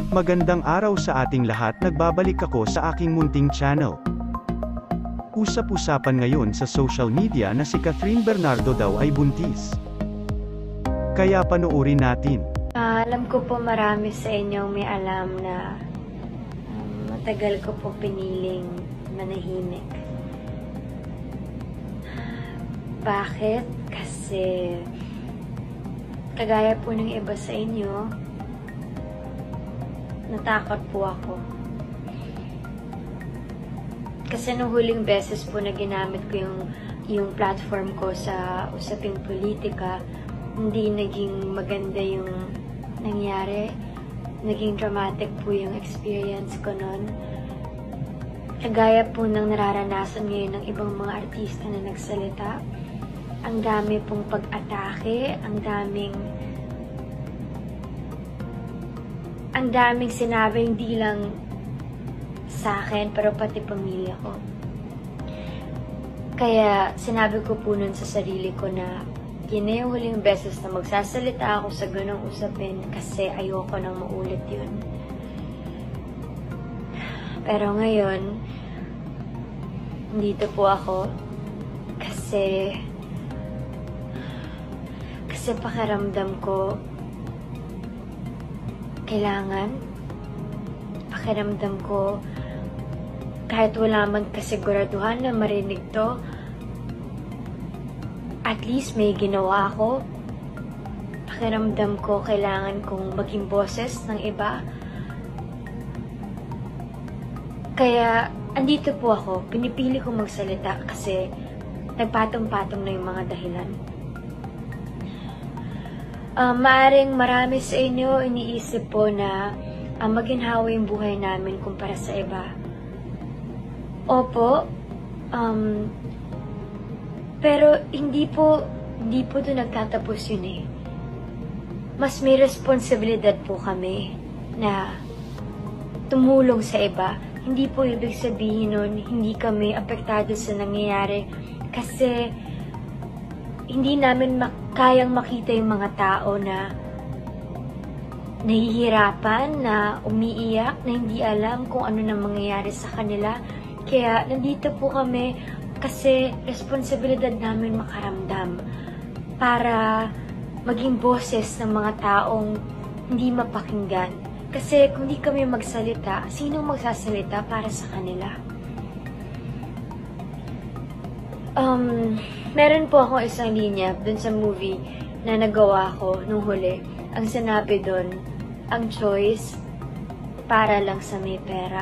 Magandang araw sa ating lahat, nagbabalik ako sa aking munting channel. Usap-usapan ngayon sa social media na si Catherine Bernardo daw ay buntis. Kaya panoorin natin. Alam ko po marami sa inyo may alam na matagal ko po piniling manahimik. Bakit? Kasi kagaya po ng iba sa inyo, natakot po ako. Kasi nung huling beses po na ginamit ko yung platform ko sa usaping politika, hindi naging maganda yung nangyari. Naging dramatic po yung experience ko nun. Kagaya po ng nararanasan ngayon ng ibang mga artista na nagsalita. Ang dami pong pag-atake, ang daming sinabi, hindi lang sa akin, pero pati pamilya ko. Kaya sinabi ko po nun sa sarili ko na yun na yung huling beses na magsasalita ako sa ganong usapin kasi ayoko nang maulit yun. Pero ngayon, dito po ako kasi pakiramdam ko pakiramdam ko kahit wala man kasiguraduhan na marinig to, at least may ginawa ako. Pakiramdam ko kailangan kong maging boses ng iba. Kaya andito po ako, pinipili kong magsalita kasi nagpatong-patong na yung mga dahilan. Maaring marami sa inyo iniisip po na maginhawa yung buhay namin kumpara sa iba. Opo, pero hindi po ito nagtatapos yun eh. Mas may responsibilidad po kami na tumulong sa iba. Hindi po ibig sabihin nun, hindi kami apektado sa nangyayari kasi hindi namin kayang makita yung mga tao na nahihirapan, na umiiyak, na hindi alam kung ano nang mangyayari sa kanila. Kaya nandito po kami kasi responsibilidad namin makaramdam para maging boses ng mga taong hindi mapakinggan. Kasi kung di kami magsalita, sinong magsasalita para sa kanila? Meron po akong isang linya dun sa movie na nagawa ko nung huli. Ang sinabi dun, ang choice para lang sa may pera.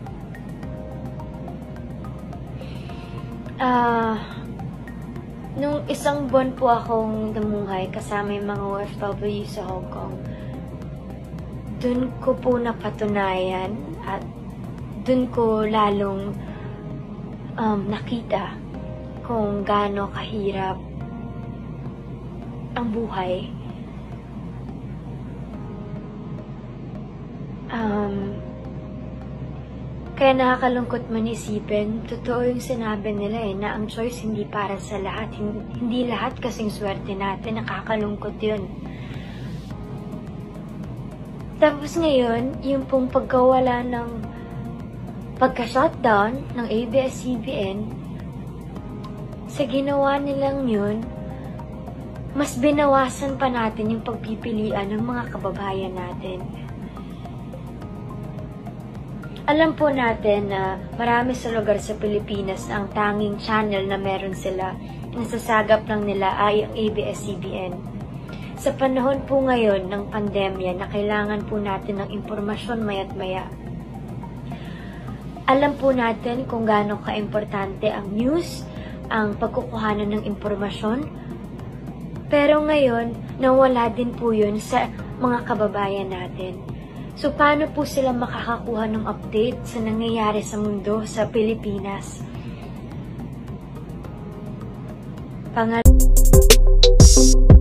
Nung isang buwan po akong namuhay kasama yung mga OFW sa Hong Kong, dun ko po napatunayan at dun ko lalong nakita kung gaano kahirap ang buhay. Kaya nakakalungkot man isipin, totoo yung sinabi nila na ang choice hindi para sa lahat. Hindi lahat kasing swerte natin, nakakalungkot yun. Tapos ngayon, yung pong pagkawala ng pagka-shutdown ng ABS-CBN, sa ginawa nilang yun, mas binawasan pa natin yung pagpipilian ng mga kababayan natin. Alam po natin na marami sa lugar sa Pilipinas na ang tanging channel na meron sila, nasasagap lang nila ay ang ABS-CBN. Sa panahon po ngayon ng pandemya na kailangan po natin ng impormasyon maya't maya, alam po natin kung gaano ka-importante ang news, ang pagkukuhanan ng impormasyon. Pero ngayon, nawala din po yun sa mga kababayan natin. So, paano po sila makakakuha ng update sa nangyayari sa mundo, sa Pilipinas? Pangalawa,